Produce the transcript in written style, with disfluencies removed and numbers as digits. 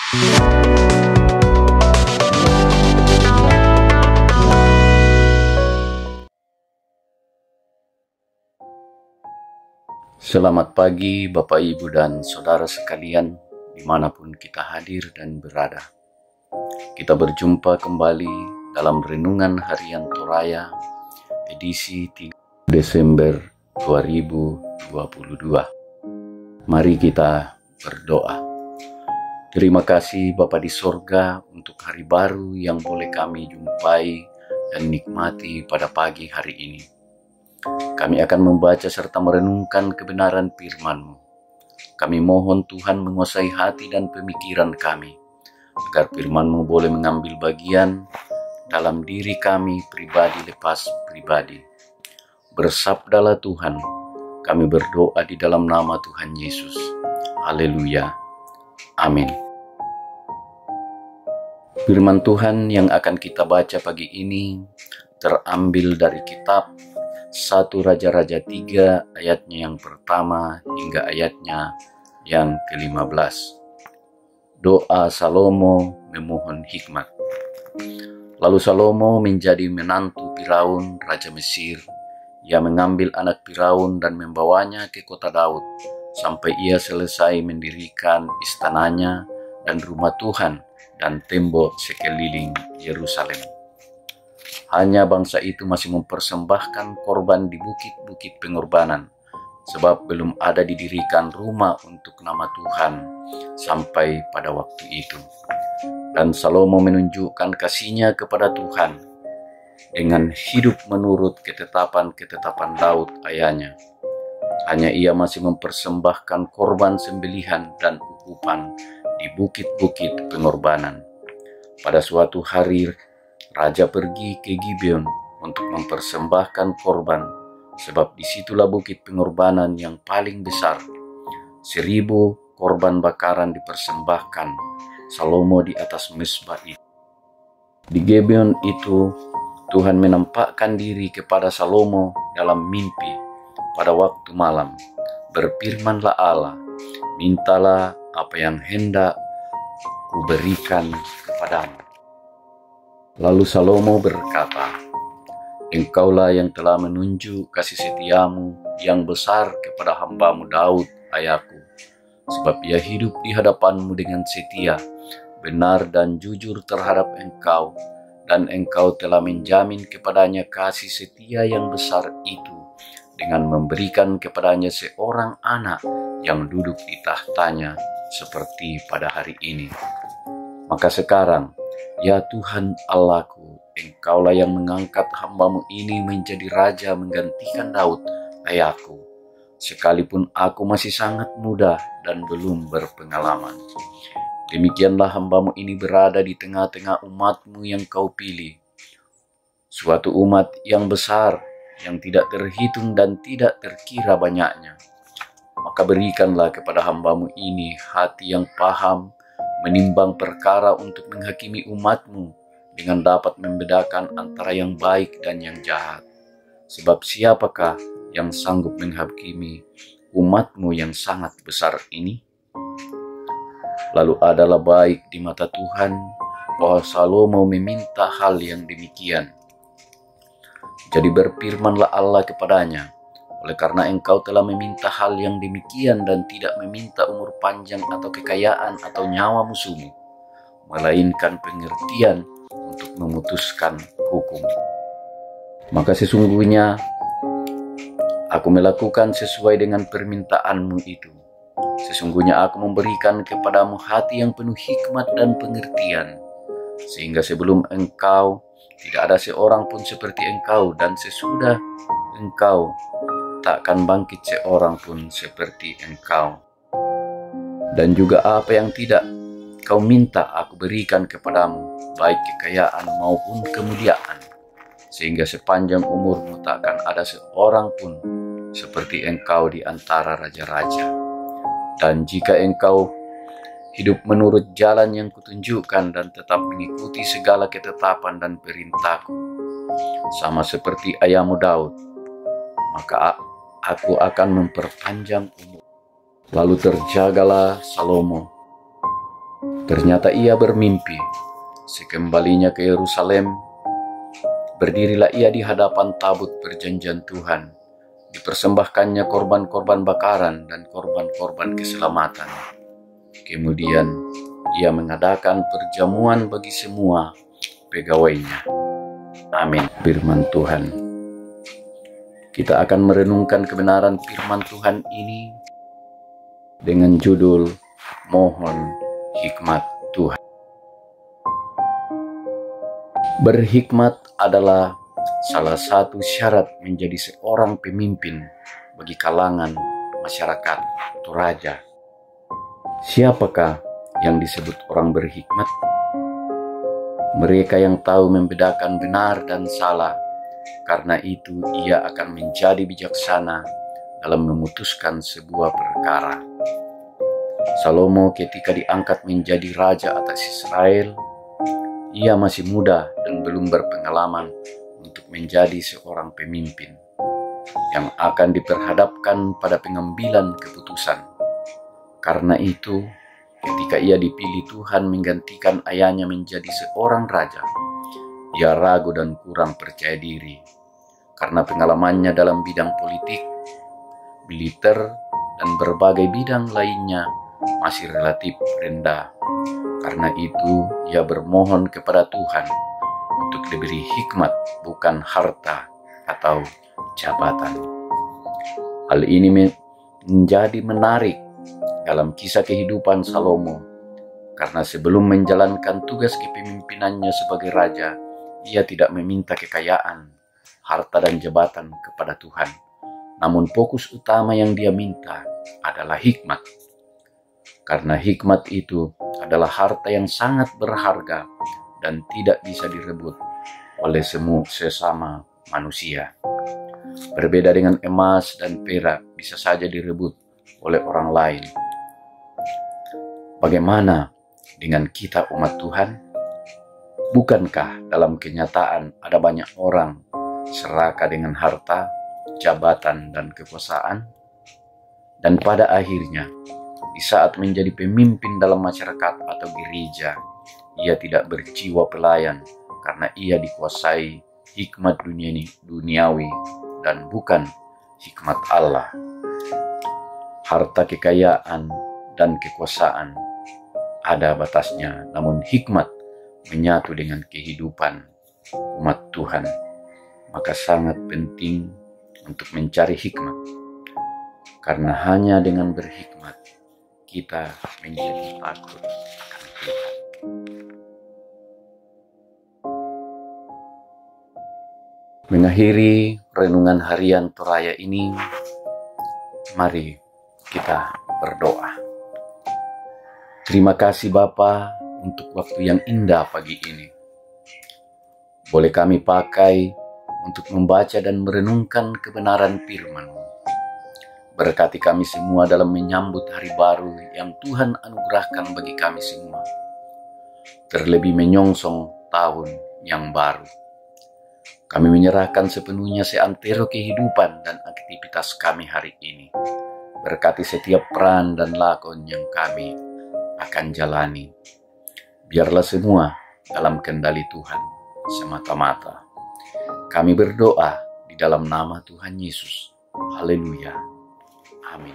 Selamat pagi Bapak Ibu dan Saudara sekalian dimanapun kita hadir dan berada. Kita berjumpa kembali dalam Renungan Harian Toraya edisi 3 Desember 2022. Mari kita berdoa. Terima kasih Bapa di sorga untuk hari baru yang boleh kami jumpai dan nikmati pada pagi hari ini. Kami akan membaca serta merenungkan kebenaran firman-Mu. Kami mohon Tuhan menguasai hati dan pemikiran kami, agar firman-Mu boleh mengambil bagian dalam diri kami pribadi lepas pribadi. Bersabdalah Tuhan, kami berdoa di dalam nama Tuhan Yesus. Haleluya. Amin. Firman Tuhan yang akan kita baca pagi ini terambil dari kitab 1 Raja-Raja 3 ayatnya yang pertama hingga ayatnya yang ke-15. Doa Salomo memohon hikmat. Lalu Salomo menjadi menantu Firaun, Raja Mesir. Ia mengambil anak Firaun dan membawanya ke kota Daud, sampai ia selesai mendirikan istananya dan rumah Tuhan dan tembok sekeliling Yerusalem. Hanya bangsa itu masih mempersembahkan korban di bukit-bukit pengorbanan, sebab belum ada didirikan rumah untuk nama Tuhan sampai pada waktu itu. Dan Salomo menunjukkan kasihnya kepada Tuhan dengan hidup menurut ketetapan-ketetapan Daud ayahnya. Hanya ia masih mempersembahkan korban sembelihan dan ukupan di bukit-bukit pengorbanan. Pada suatu hari Raja pergi ke Gibeon untuk mempersembahkan korban, sebab disitulah bukit pengorbanan yang paling besar. 1000 korban bakaran dipersembahkan Salomo di atas mezbah itu. Di Gibeon itu, Tuhan menampakkan diri kepada Salomo dalam mimpi pada waktu malam. Berfirmanlah Allah, mintalah apa yang hendak kuberikan kepadamu. Lalu Salomo berkata, Engkaulah yang telah menunjuk kasih setiamu yang besar kepada hambamu Daud ayahku, sebab ia hidup di hadapanmu dengan setia, benar dan jujur terhadap engkau, dan engkau telah menjamin kepadanya kasih setia yang besar itu, dengan memberikan kepadanya seorang anak yang duduk di tahtanya seperti pada hari ini. Maka sekarang, ya Tuhan Allahku, Engkaulah yang mengangkat hambamu ini menjadi raja menggantikan Daud ayahku, sekalipun aku masih sangat muda dan belum berpengalaman. Demikianlah hambamu ini berada di tengah-tengah umatmu yang kau pilih, suatu umat yang besar, yang tidak terhitung dan tidak terkira banyaknya. Maka berikanlah kepada hambamu ini hati yang paham, menimbang perkara untuk menghakimi umatmu dengan dapat membedakan antara yang baik dan yang jahat. Sebab siapakah yang sanggup menghakimi umatmu yang sangat besar ini? Lalu adalah baik di mata Tuhan bahwa Salomo meminta hal yang demikian. Jadi berfirmanlah Allah kepadanya, oleh karena engkau telah meminta hal yang demikian dan tidak meminta umur panjang atau kekayaan atau nyawa musuhmu, melainkan pengertian untuk memutuskan hukum. Maka sesungguhnya aku melakukan sesuai dengan permintaanmu itu. Sesungguhnya aku memberikan kepadamu hati yang penuh hikmat dan pengertian, sehingga sebelum engkau tidak ada seorang pun seperti engkau, dan sesudah engkau takkan bangkit seorang pun seperti engkau. Dan juga apa yang tidak kau minta aku berikan kepadamu, baik kekayaan maupun kemuliaan, sehingga sepanjang umurmu takkan ada seorang pun seperti engkau di antara raja-raja. Dan jika engkau hidup menurut jalan yang kutunjukkan dan tetap mengikuti segala ketetapan dan perintahku, sama seperti ayahmu Daud, maka aku akan memperpanjang umur. Lalu terjagalah Salomo Ternyata ia bermimpi. Sekembalinya ke Yerusalem, berdirilah ia di hadapan tabut perjanjian Tuhan. Dipersembahkannya korban-korban bakaran dan korban-korban keselamatan. Kemudian ia mengadakan perjamuan bagi semua pegawainya. Amin. Firman Tuhan. Kita akan merenungkan kebenaran firman Tuhan ini dengan judul Mohon Hikmat Tuhan. Berhikmat adalah salah satu syarat menjadi seorang pemimpin bagi kalangan masyarakat atau raja. Siapakah yang disebut orang berhikmat? Mereka yang tahu membedakan benar dan salah, karena itu ia akan menjadi bijaksana dalam memutuskan sebuah perkara. Salomo ketika diangkat menjadi raja atas Israel, ia masih muda dan belum berpengalaman untuk menjadi seorang pemimpin yang akan diperhadapkan pada pengambilan keputusan. Karena itu, ketika ia dipilih Tuhan menggantikan ayahnya menjadi seorang raja, ia ragu dan kurang percaya diri karena pengalamannya dalam bidang politik, militer, dan berbagai bidang lainnya masih relatif rendah. Karena itu, ia bermohon kepada Tuhan untuk diberi hikmat, bukan harta atau jabatan. Hal ini menjadi menarik dalam kisah kehidupan Salomo, karena sebelum menjalankan tugas kepemimpinannya sebagai raja, ia tidak meminta kekayaan, harta, dan jabatan kepada Tuhan. Namun fokus utama yang dia minta adalah hikmat. Karena hikmat itu adalah harta yang sangat berharga dan tidak bisa direbut oleh sesama manusia. Berbeda dengan emas dan perak, bisa saja direbut oleh orang lain. Bagaimana dengan kita umat Tuhan? Bukankah dalam kenyataan ada banyak orang serakah dengan harta, jabatan, dan kekuasaan? Dan pada akhirnya, di saat menjadi pemimpin dalam masyarakat atau gereja, ia tidak berjiwa pelayan karena ia dikuasai hikmat duniawi dan bukan hikmat Allah. Harta, kekayaan, dan kekuasaan ada batasnya, namun hikmat menyatu dengan kehidupan umat Tuhan. Maka sangat penting untuk mencari hikmat, karena hanya dengan berhikmat kita menjadi takut akan Tuhan. Mengakhiri renungan harian Toraya ini, mari kita berdoa. Terima kasih Bapa untuk waktu yang indah pagi ini. Boleh kami pakai untuk membaca dan merenungkan kebenaran firman-Mu. Berkati kami semua dalam menyambut hari baru yang Tuhan anugerahkan bagi kami semua. Terlebih menyongsong tahun yang baru. Kami menyerahkan sepenuhnya seantero kehidupan dan aktivitas kami hari ini. Berkati setiap peran dan lakon yang kami akan jalani. Biarlah semua dalam kendali Tuhan semata-mata. Kami berdoa di dalam nama Tuhan Yesus. Haleluya. Amin.